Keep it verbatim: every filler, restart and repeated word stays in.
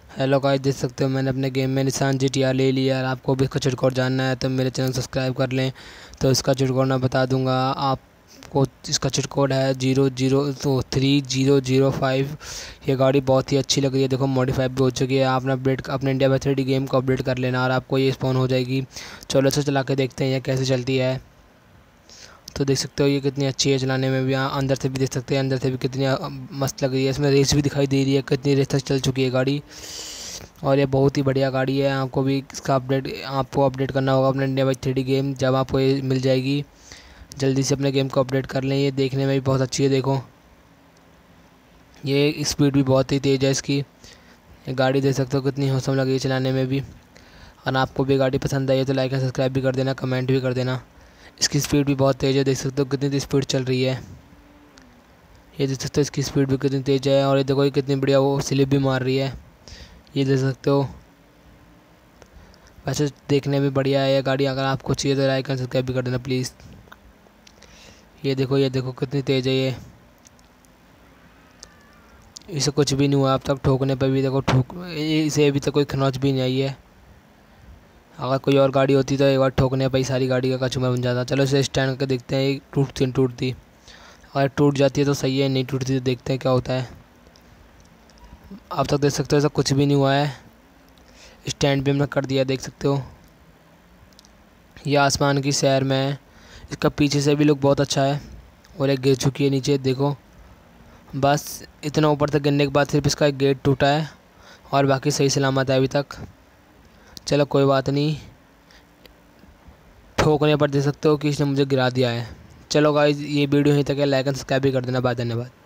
Hello guys, देख सकते हो मैंने अपने गेम में निसान जी टी आर ले लिया। और आपको भी इसका चिट कोड जानना है तो मेरे चैनल सब्सक्राइब कर लें। तो इसका चिट कोड मैं बता दूंगा आपको। इसका चिट कोड है जीरो जीरो तो थ्री जीरो जीरो फाइव। ये गाड़ी बहुत ही अच्छी लग रही है, देखो मॉडिफाई भी हो चुकी है। आपने अपडेट अपने इंडिया में थ्री डी गेम को अपडेट कर लेना और आपको ये स्पॉन हो जाएगी। चलो से चला के देखते हैं ये कैसे चलती है। तो देख सकते हो ये कितनी अच्छी है चलाने में भी। यहाँ अंदर से भी देख सकते हैं, अंदर से भी कितनी अ, मस्त लग रही है। इसमें रेस भी दिखाई दे रही है, कितनी रेस तक चल चुकी है गाड़ी। और ये बहुत ही बढ़िया गाड़ी है। आपको भी इसका अपडेट आपको अपडेट करना होगा अपने India by three D game. जब आपको ये मिल जाएगी जल्दी से अपने गेम को अपडेट कर लें। ये देखने में भी बहुत अच्छी है, देखो ये स्पीड भी बहुत ही तेज़ है इसकी। ये गाड़ी देख सकते हो कितनी हौसम लगी है चलाने में भी। और आपको भी गाड़ी पसंद आई है तो लाइक एंड सब्सक्राइब भी कर देना, कमेंट भी कर देना। इसकी स्पीड भी बहुत तेज़ है, देख सकते हो कितनी स्पीड चल रही है। ये देख सकते हो इसकी स्पीड भी कितनी तेज़ है। और ये देखो ये कितनी बढ़िया वो स्लिप भी मार रही है, ये देख सकते हो। वैसे देखने में बढ़िया है ये गाड़ी। अगर आपको चाहिए तो लाइक एंड सब्सक्राइब भी कर देना प्लीज़। ये देखो ये देखो कितनी तेज़ है ये। इसे कुछ भी नहीं हुआ अब तक, ठोकने पर भी देखो ठोक इसे अभी तक कोई खरोंच भी नहीं आई है। अगर कोई और गाड़ी होती तो एक बार ठोकने पर ही सारी गाड़ी का कचूमर बन जाता। चलो इसे स्टैंड करके देखते हैं ये टूटती नहीं टूटती। अगर टूट जाती है तो सही है, नहीं टूटती तो देखते हैं क्या होता है। अब तक देख सकते हो ऐसा कुछ भी नहीं हुआ है। स्टैंड भी हमने कर दिया, देख सकते हो। ये आसमान की सैर में है। इसका पीछे से भी लुक बहुत अच्छा है। और एक गिर चुकी है नीचे, देखो बस इतना ऊपर तक गिरने के बाद सिर्फ इसका एक गेट टूटा है और बाकी सही सलामत है अभी तक। चलो कोई बात नहीं, ठोकने पर देख सकते हो कि इसने मुझे गिरा दिया है। चलो गाइस ये वीडियो यहीं तक है, लाइक एंड सब्सक्राइब भी कर देना। बाय, धन्यवाद।